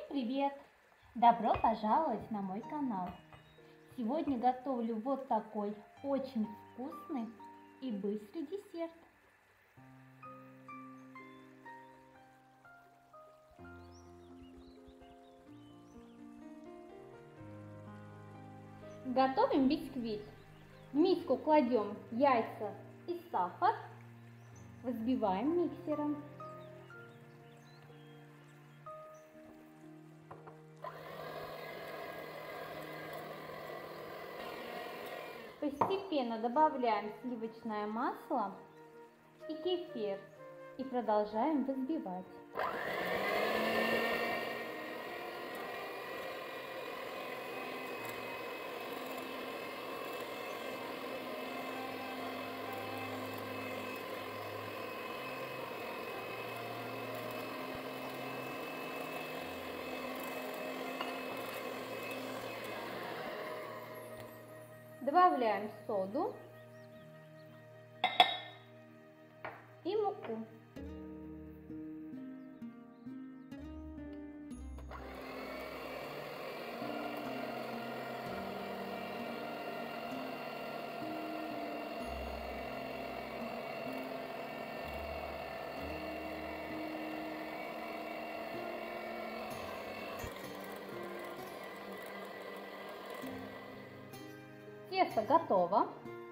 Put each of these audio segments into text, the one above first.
привет! Добро пожаловать на мой канал! Сегодня готовлю вот такой очень вкусный и быстрый десерт. Готовим бисквит. В миску кладем яйца и сахар, взбиваем миксером. Постепенно добавляем сливочное масло и кефир и продолжаем взбивать. Добавляем соду и муку. Тесто готово.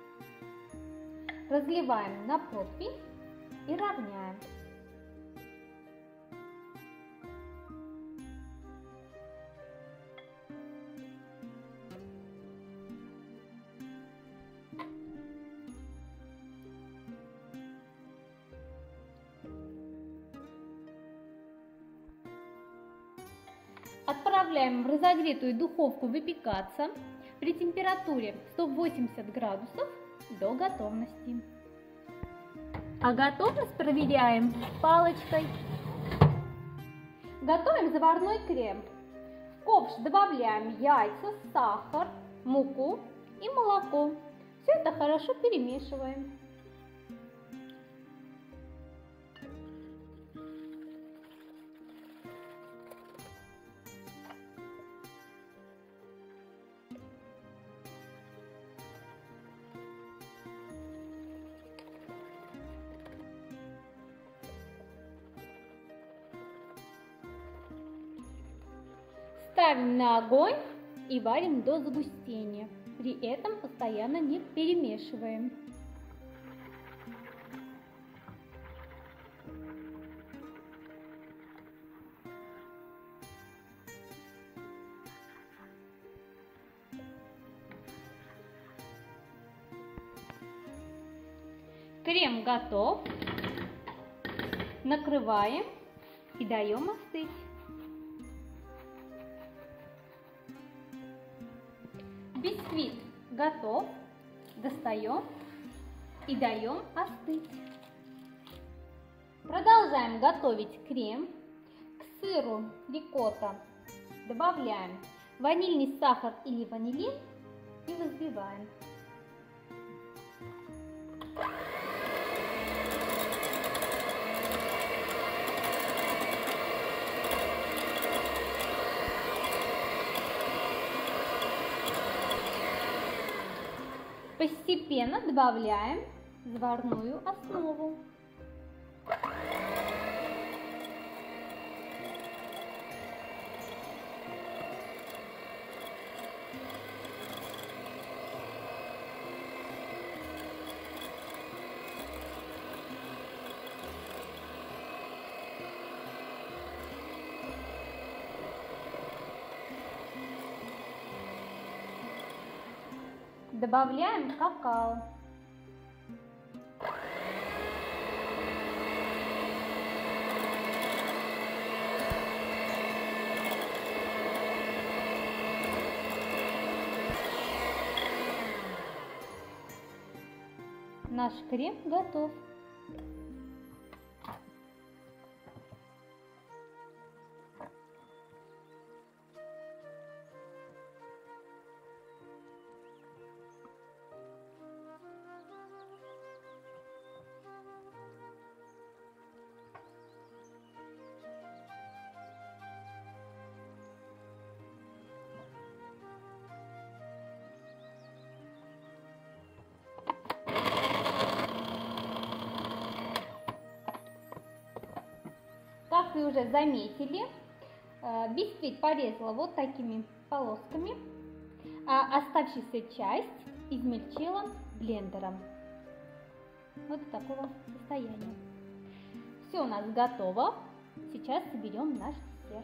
Разливаем на противень и равняем. Отправляем в разогретую духовку выпекаться при температуре 180 градусов до готовности. А готовность проверяем палочкой. Готовим заварной крем. В ковш добавляем яйца, сахар, муку и молоко. Все это хорошо перемешиваем. Ставим на огонь и варим до загустения. При этом постоянно не перемешиваем. Крем готов. Накрываем и даем остыть. Бисквит готов. Достаем и даем остыть. Продолжаем готовить крем. К сыру рикотта добавляем ванильный сахар или ванилин и взбиваем. Постепенно добавляем заварную основу. Добавляем какао. Наш крем готов. вы уже заметили, бисквит порезала вот такими полосками, а оставшуюся часть измельчила блендером. Вот до такого состояния. Все у нас готово. Сейчас соберем наш десерт.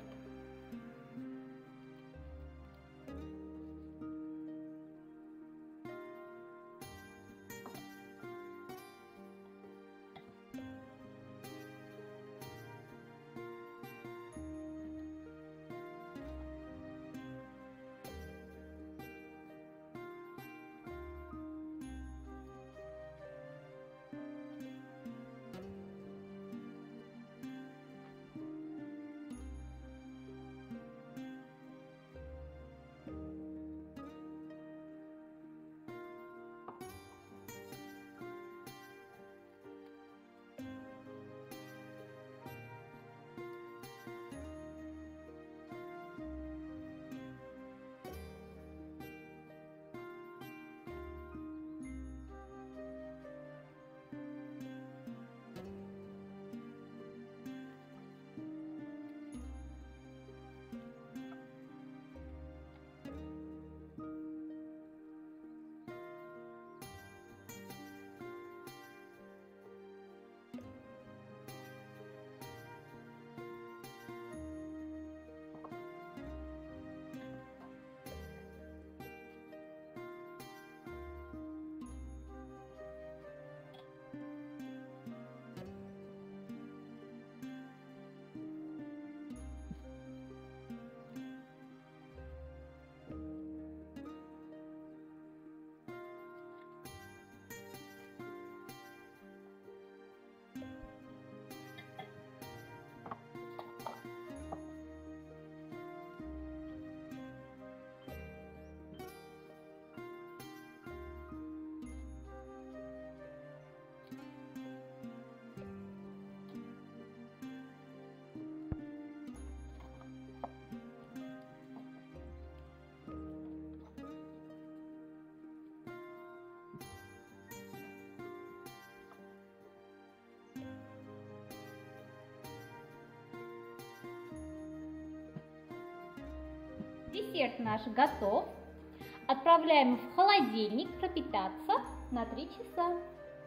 Десерт наш готов. Отправляем в холодильник пропитаться на 3 часа.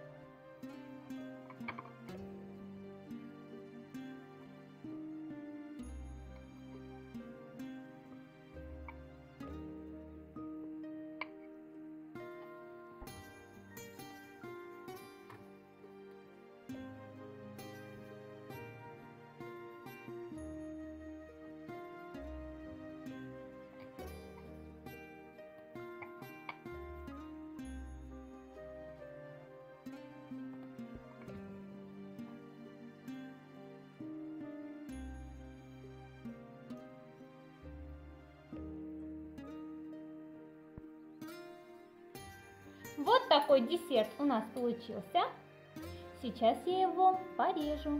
Вот такой десерт у нас получился. Сейчас я его порежу.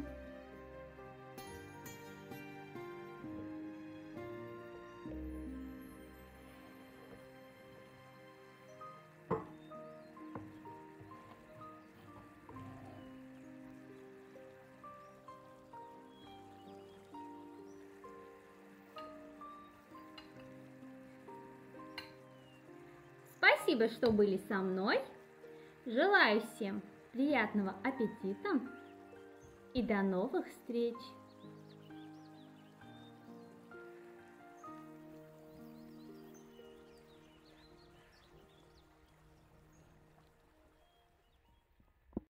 Спасибо, что были со мной. Желаю всем приятного аппетита и до новых встреч!